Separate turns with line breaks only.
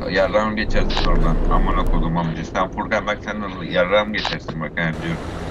yarrağım geçersin oradan. Amına kodum amca. Sen Furkan bak sen yarrağım geçersin bak yani diyorum.